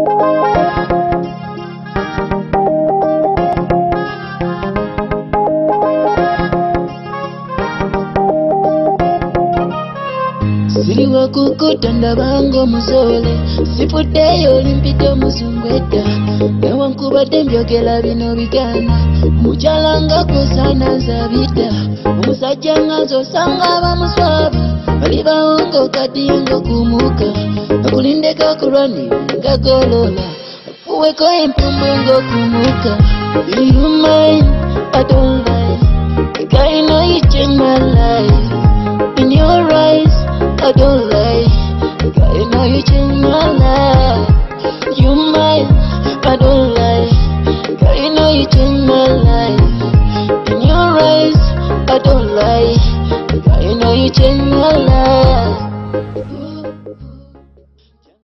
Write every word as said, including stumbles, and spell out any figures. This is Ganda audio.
Siriwa kukutanda bango muzole sifudeyo limpito muzungweta newankubadde mbyogera bino bigana mukyalanga kusana zabita omusajja nganzo osanga bamuswaba bali bawongo kadiyengo kumuka akulindeka kulwani ngagolola afuweko empumbu ngokumuka. You mine, I don't lie. The guy know you changed my life. In your eyes I don't lie, girl, you know you changed my life. You mine, I don't lie, girl, you know you changed my life. In your eyes, I don't lie, girl, you know you changed my life.